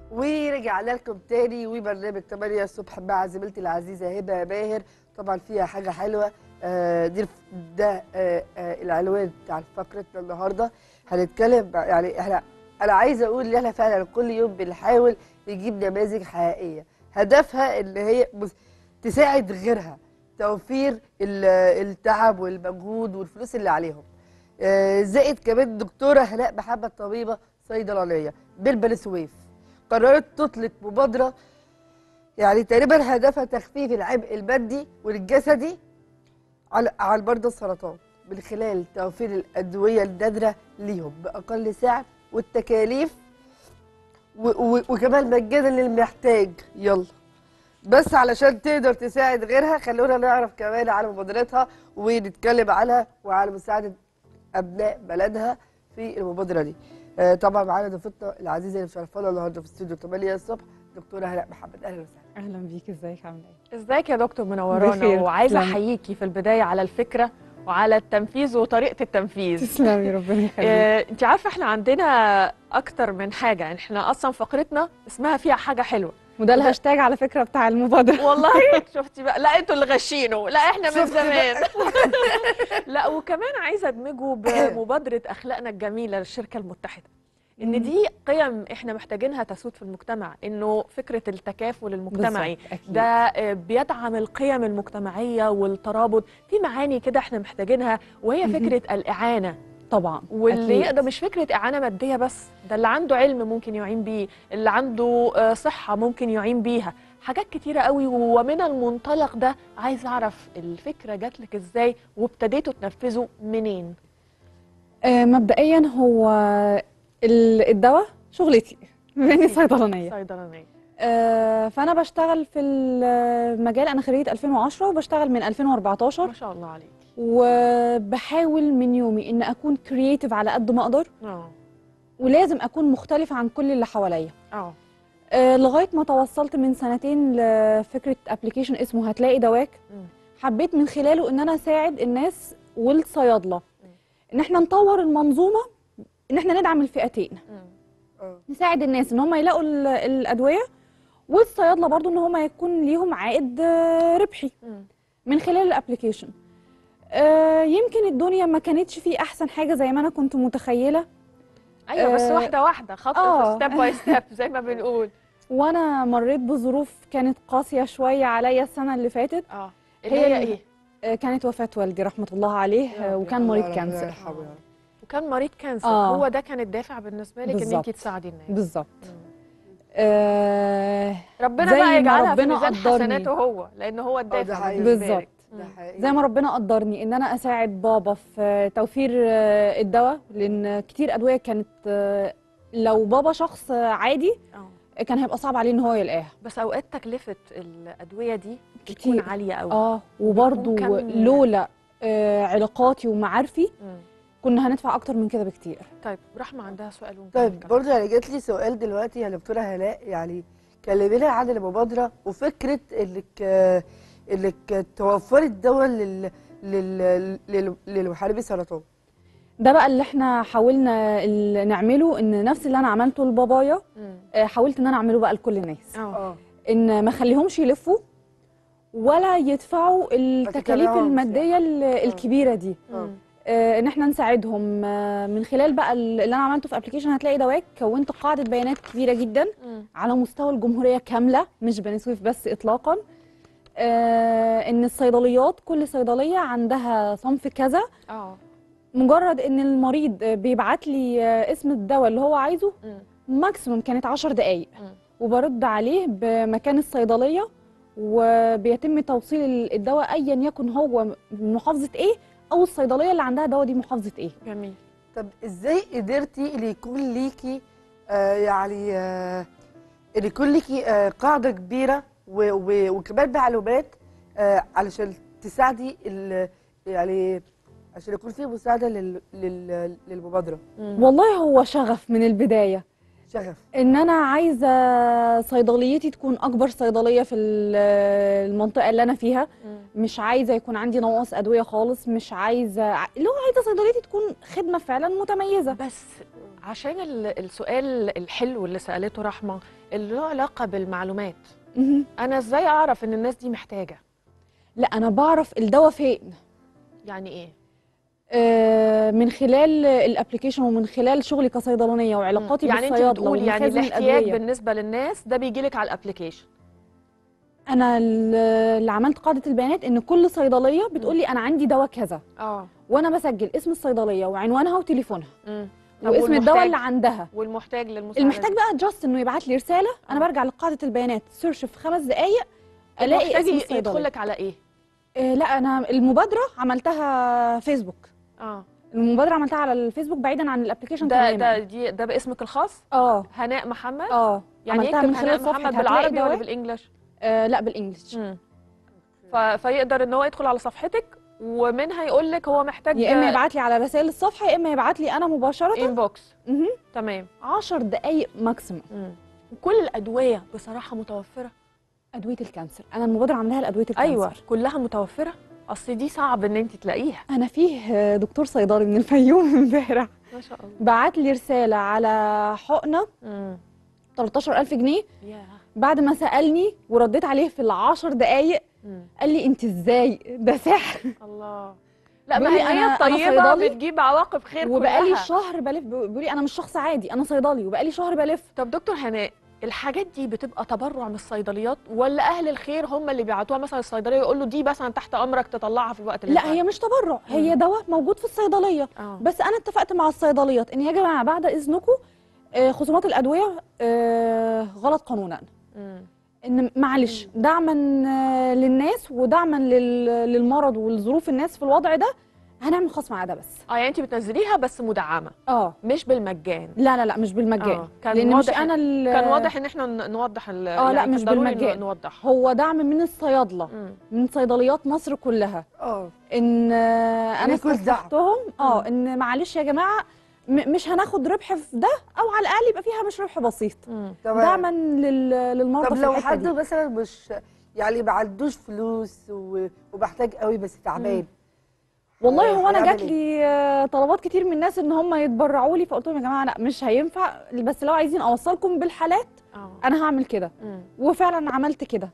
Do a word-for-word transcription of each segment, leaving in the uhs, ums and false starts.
ورجعنا لكم تاني وبرنامج تمانية الصبح مع زميلتي العزيزه هبه باهر. طبعا فيها حاجه حلوه. آه دي ده آه آه العنوان بتاع فقرتنا النهارده. هنتكلم يعني احنا انا عايزه اقول ان احنا فعلا كل يوم بنحاول نجيب نماذج حقيقيه هدفها ان هي تساعد غيرها، توفير التعب والمجهود والفلوس اللي عليهم. آه زائد كمان دكتوره هناء محمد طبيبه صيدلانيه بالبني سويف قررت تطلق مبادرة يعني تقريبا هدفها تخفيف العبء المادي والجسدي على على مرضى السرطان من خلال توفير الأدوية النادرة ليهم بأقل سعر والتكاليف وكمان مجانا للمحتاج. يلا بس علشان تقدر تساعد غيرها خلونا نعرف كمان على مبادرتها ونتكلم عنها وعلى مساعدة أبناء بلدها في المبادرة دي. آه طبعا معانا ضيفتنا العزيزه اللي مشرفانا النهارده في استوديو تمانية الصبح دكتوره هناء محمد. اهلا وسهلا. اهلا بيك، ازيك عامله ايه؟ ازيك يا دكتور، منورانا وعايزه احييكي في البدايه على الفكره وعلى التنفيذ وطريقه التنفيذ. تسلمي ربنا يخليك. آه، انت عارفه احنا عندنا اكتر من حاجه، احنا اصلا فقرتنا اسمها فيها حاجه حلوه وده الهاشتاج على فكره بتاع المبادره. والله شفتي بقى، لا انتوا اللي غشينه، لا احنا من زمان. لا وكمان عايزه ادمجه بمبادره اخلاقنا الجميله للشركه المتحده، ان دي قيم احنا محتاجينها تسود في المجتمع، انه فكره التكافل المجتمعي ده بيدعم القيم المجتمعيه والترابط في معاني كده احنا محتاجينها، وهي فكره الاعانه طبعا. واللي يقدر مش فكره اعانه ماديه بس، ده اللي عنده علم ممكن يعين بيه، اللي عنده صحه ممكن يعين بيها، حاجات كتيره قوي. ومن المنطلق ده عايز اعرف الفكره جات لك ازاي وابتديتوا تنفذوا منين؟ آه مبدئيا هو الدواء شغلتي بما اني صيدلانيه صيدلانيه آه فانا بشتغل في المجال، انا خريجه ألفين وعشرة وبشتغل من ألفين وأربعتاشر. ما شاء الله عليكي. وبحاول من يومي ان اكون كرييتيف على قد ما اقدر، اه ولازم اكون مختلفه عن كل اللي حواليا. اه آه لغايه ما توصلت من سنتين لفكره ابلكيشن اسمه هتلاقي دواك. حبيت من خلاله ان انا اساعد الناس والصيادله ان احنا نطور المنظومه، ان احنا ندعم الفئتين. نساعد الناس ان هم يلاقوا الادويه، والصيادله برضو ان هم يكون ليهم عائد ربحي من خلال الابلكيشن. آه يمكن الدنيا ما كانتش فيه احسن حاجه زي ما انا كنت متخيله. ايوه بس واحده واحده، خطوه ستيب باي ستيب زي ما بنقول. وانا مريت بظروف كانت قاسيه شويه عليا السنه اللي فاتت. اه اللي هي ايه؟ آه كانت وفاه والدي رحمه الله عليه، آه وكان مريض كانسر. وكان مريض كانسر. آه. هو ده كان الدافع بالنسبه لك ان انت تساعدي الناس. بالظبط. آه ربنا بقى يجعلها في ميزان حسناته هو، لان هو الدافع بالنسبه لك. زي ما ربنا قدرني ان انا اساعد بابا في توفير الدواء، لان كتير ادويه كانت لو بابا شخص عادي أوه. كان هيبقى صعب عليه ان هو يلاقيها. بس اوقات تكلفه الادويه دي بتكون عاليه قوي. اه وبرده لولا آه علاقاتي ومعارفي م. كنا هندفع اكتر من كده بكتير. طيب رحمه عندها سؤال. طيب برضه يعني جات لي سؤال دلوقتي يا دكتوره هناء، يعني كلمينا عن المبادره وفكره انك انك توفري الدواء لل لل للمحاربي السرطان. ده بقى اللي احنا حاولنا نعمله، ان نفس اللي انا عملته لبابايا حاولت ان انا اعمله بقى لكل الناس. اه ان ما اخليهمش يلفوا ولا يدفعوا التكاليف الماديه الكبيره دي. أوه. آه ان احنا نساعدهم آه من خلال بقى اللي انا عملته في ابلكيشن هتلاقي دواك. كونت قاعده بيانات كبيره جدا م. على مستوى الجمهوريه كامله، مش بني سويف بس اطلاقا. آه ان الصيدليات كل صيدليه عندها صنف كذا. اه مجرد ان المريض بيبعت لي آه اسم الدواء اللي هو عايزه م. ماكسيموم كانت عشر دقائق وبرد عليه بمكان الصيدليه، وبيتم توصيل الدواء ايا يكن هو من محافظه ايه او الصيدليه اللي عندها دواء دي محافظه ايه. جميل. طب ازاي قدرتي اللي يكون ليكي آه يعني آه اللي يكون ليكي آه قاعده كبيره وكمان معلومات آه علشان تساعدي يعني عشان يكون في مساعده لل لل للمبادره؟ والله هو شغف من البدايه. شغف ان انا عايزه صيدليتي تكون اكبر صيدليه في المنطقه اللي انا فيها. م. مش عايزه يكون عندي نواقص ادويه خالص، مش عايزه اللي هو عايزه صيدليتي تكون خدمه فعلا متميزه. بس عشان ال- السؤال الحلو اللي سالته رحمه اللي له علاقه بالمعلومات، مهم. انا ازاي اعرف ان الناس دي محتاجه؟ لا انا بعرف الدواء فين، يعني ايه؟ آه، من خلال الابلكيشن ومن خلال شغلي كصيدلانيه وعلاقاتي يعني انت بالصيادله بتقولي يعني ومخازن الاحتياج الادويه. بالنسبه للناس ده بيجي لك على الابلكيشن. انا اللي عملت قاعده البيانات ان كل صيدليه بتقول لي انا عندي دواء كذا، اه وانا بسجل اسم الصيدليه وعنوانها وتليفونها امم واسم الدواء اللي عندها. والمحتاج للمساعده المحتاج دي. بقى جاست انه يبعت لي رساله، انا آه. برجع لقاعده البيانات سيرش في خمس دقائق الاقي المحتاج اسم ي- الصيدليه. يدخل لك على ايه؟ آه لا انا المبادره عملتها فيسبوك، اه المبادره عملتها على الفيسبوك بعيدا عن الابلكيشن ده تماما. ده دي ده باسمك الخاص؟ اه هناء محمد؟ اه يعني عملتها يكتب من خلال هناء صفحه محمد هتلاقي بالعربي ولا دواء. بالانجلش؟ آه لا بالانجلش. امم ف... فيقدر ان هو يدخل على صفحتك ومنها يقول لك هو محتاج يا اما يبعت لي على رسائل الصفحه يا اما يبعت لي انا مباشره. انبوكس. مهم. تمام. عشر دقائق ماكسيمم. امم وكل الادويه بصراحه متوفره؟ ادويه الكانسر انا المبادره عاملاها لادويه الكانسر. ايوه كلها متوفره، اصل دي صعب ان انت تلاقيها. انا فيه دكتور صيدلي من الفيوم امبارح ما شاء الله. بعت لي رساله على حقنه امم تلتاشر ألف جنيه ياه. بعد ما سالني ورديت عليه في العشر دقائق مم. قال لي انت ازاي ده سحر. الله. لا ما بيقول لي هي أنا- أنا الطيبه صيدلي بتجيب عواقب خير وبقالي كلها. شهر بلف. بيقول لي انا مش شخص عادي انا صيدلي وبقالي شهر بلف. طب دكتور هناء، الحاجات دي بتبقى تبرع من الصيدليات ولا اهل الخير هم اللي بيبعتوها مثلا الصيدليه يقول له دي مثلا تحت امرك تطلعها في الوقت اللي لا انت هي مش تبرع، هي دواء موجود في الصيدليه. آه. بس انا اتفقت مع الصيدليات ان يا جماعه بعد اذنكم آه، خصومات الادويه آه، غلط قانونا، مم. ان معلش دعما آه، للناس ودعما لل- للمرض والظروف الناس في الوضع ده هنعمل خصم على ده بس. اه يعني انت بتنزليها بس مدعمه اه مش بالمجان. لا لا لا مش بالمجان. آه. كان لان مش واضح انا ال- كان واضح ان احنا ن- نوضح ال- اه لا يعني مش كان ضروري بالمجان. ن- نوضح. هو دعم من الصيادله مم. من صيدليات مصر كلها اه ان آه، انا يكون دعم. استفتحتهم اه مم. ان معلش يا جماعه م- مش هناخد ربح في ده او على الاقل يبقى فيها مش ربح بسيط مم. تمام. دعما لل- للمرضى طب في لو الحته حد دي. مثلا مش يعني ما عندوش فلوس و- ومحتاج قوي بس تعبان، والله هو انا هيعمل جات إيه؟ لي آه، طلبات كتير من الناس ان هم يتبرعوا لي فقلت لهم يا جماعه لا مش هينفع بس لو عايزين اوصلكم بالحالات اه انا هعمل كده. مم. وفعلا عملت كده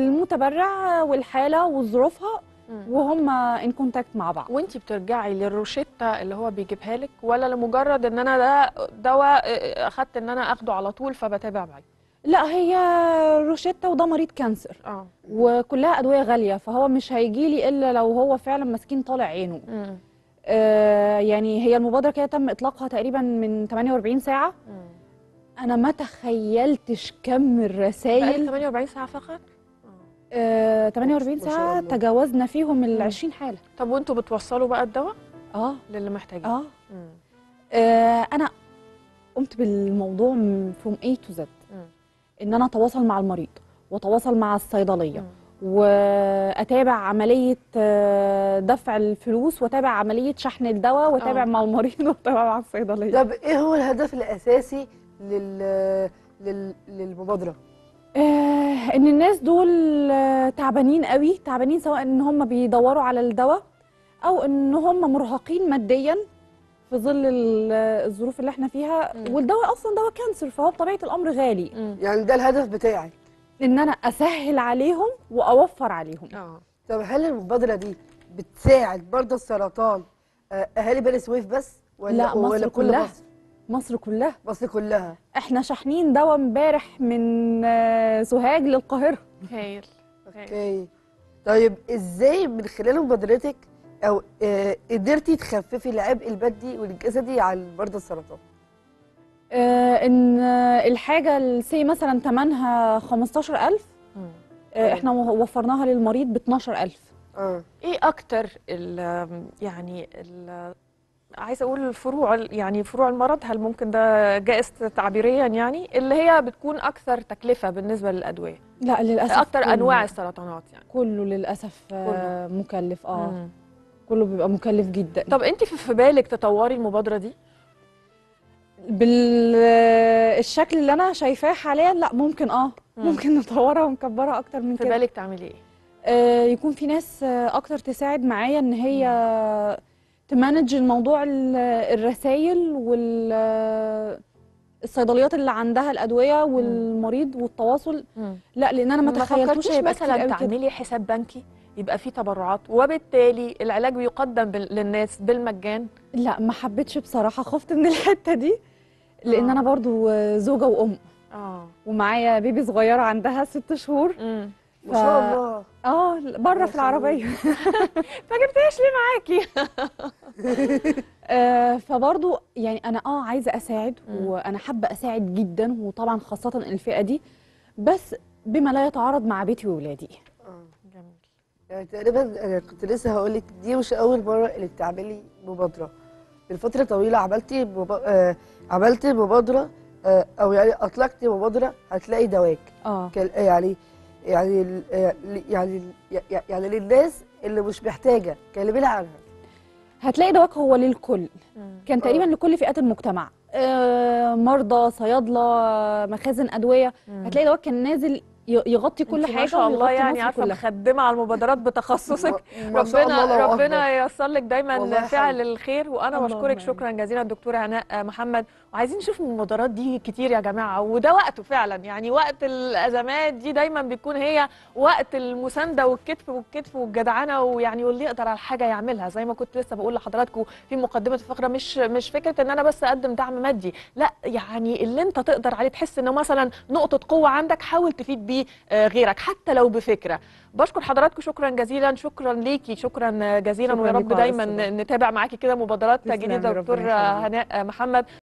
المتبرع والحاله وظروفها مم. وهم ان كونتاكت مع بعض. وانت بترجعي للروشته اللي هو بيجيبها لك ولا لمجرد ان انا ده دواء اه، اخدت ان انا اخده على طول فبتابع معاه؟ لا هي روشيتا وده مريض كانسر اه وكلها ادويه غاليه فهو مش هيجي لي الا لو هو فعلا مسكين طالع عينه. مم. آه يعني هي المبادره كده تم اطلاقها تقريبا من ثمانية وأربعين ساعه. مم. انا ما تخيلتش كم بقالك الرسائل. ثمانية وأربعين ساعه فقط؟ آه ثمانية وأربعين ما شاء ساعه الله. تجاوزنا فيهم ال مم. عشرين حاله. طب وانتوا بتوصلوا بقى الدواء اه للي محتاجين؟ اه مم. آه، انا قمت بالموضوع فروم اي تو زد مم. ان انا اتواصل مع المريض واتواصل مع الصيدليه مم. واتابع عمليه آه، دفع الفلوس واتابع عمليه شحن الدواء واتابع آه. مع المريض واتابع مع الصيدليه. طب ايه هو الهدف الاساسي لل... لل... للمبادره؟ آه ان الناس دول آه، تعبانين قوي تعبانين سواء ان هم بيدوروا على الدواء او ان هم مرهقين ماديا في ظل ال- الظروف اللي احنا فيها. مم. والدواء اصلا دواء كانسر فهو بطبيعه الامر غالي. مم. يعني ده الهدف بتاعي. ان انا اسهل عليهم واوفر عليهم. اه طب هل المبادره دي بتساعد مرضى السرطان آه، اهالي بني سويف بس ولا لا، مصر ولا كل كلها. مصر؟ مصر كلها. مصر كلها. احنا شاحنين دواء امبارح من آه، سوهاج للقاهره. هايل. اوكي. طيب ازاي من خلال مبادرتك او آه، قدرتي تخففي العبء المادي والجسدي عن مرضى السرطان؟ آه ان آه، الحاجه السي مثلا ثمنها خمستاشر ألف مم. آه احنا وفرناها للمريض ب اتناشر ألف. اه ايه اكتر ال يعني ال عايزه اقول الفروع ال- يعني فروع المرض، هل ممكن ده جائز تعبيريا يعني اللي هي بتكون اكثر تكلفه بالنسبه للادويه؟ لا للاسف اكتر كله. انواع السرطانات يعني. كله للاسف آه مكلف اه مم. كله بيبقى مكلف جدا. طب انت في في بالك تطوري المبادره دي؟ بالشكل اللي انا شايفاه حاليا لا ممكن اه مم. ممكن نطورها ونكبرها اكتر من في كده. بالك تعملي ايه؟ آه يكون في ناس آه اكتر تساعد معايا ان هي تمانج الموضوع الرسائل والصيدليات اللي عندها الادويه والمريض والتواصل. مم. لا لان انا ما ما تخيلتوش فكرتيش هيبقى كتير مثلا قوي كده. تعملي حساب بنكي يبقى فيه تبرعات وبالتالي العلاج بيقدم بال- للناس بالمجان؟ لا ما حبيتش بصراحه، خفت من الحته دي لان آه. انا برضو زوجه وام اه ومعايا بيبي صغيره عندها ست شهور. امم ما شاء الله. اه بره في العربيه. ما جبتهاش ليه معاكي؟ آه فبرضو يعني انا اه عايزه اساعد مم. وانا حابه اساعد جدا، وطبعا خاصه الفئه دي، بس بما لا يتعارض مع بيتي وولادي. آه. جميل. يعني تقريبا انا كنت لسه هقول لك دي مش اول مره اللي بتعملي مبادره. من فتره طويله عملتي مب... آه عملتي مبادره، آه او يعني اطلقتي مبادره هتلاقي دواك. اه كال- يعني يعني ال- يعني يعني يعني للناس اللي مش محتاجه، كلمينا عنها. هتلاقي دواك هو للكل، مم. كان تقريبا آه. لكل فئات المجتمع، آه مرضى، صيادله، مخازن ادويه. مم. هتلاقي دواك كان نازل ي- يغطي كل انتي حاجه ما شاء الله ويغطي يعني مصر عارفه كلها. مخدمه على المبادرات بتخصصك. ما شاء الله، ربنا الله ربنا أكبر. ييسر لك دايما والله فعل حلو. الخير، وانا اللهم بشكرك آمين. شكرا جزيلا الدكتوره هناء محمد. وعايزين نشوف المبادرات دي كتير يا جماعه، وده وقته فعلا، يعني وقت الازمات دي دايما بيكون هي وقت المسانده والكتف والكتف والجدعنه، ويعني واللي يقدر على حاجه يعملها. زي ما كنت لسه بقول لحضراتكم في مقدمه الفقره، مش مش فكره ان انا بس اقدم دعم مادي، لا يعني اللي انت تقدر عليه، تحس انه مثلا نقطه قوه عندك حاول تفيد بيه آه، غيرك حتى لو بفكره. بشكر حضراتكم شكرا جزيلا، شكرا ليكي شكرا جزيلا، شكراً ويا رب ليكوا على دايما الاستضافة. نتابع معاكي كده مبادرات تسلمي، جديده ربنا دكتور يخليك. هناء محمد.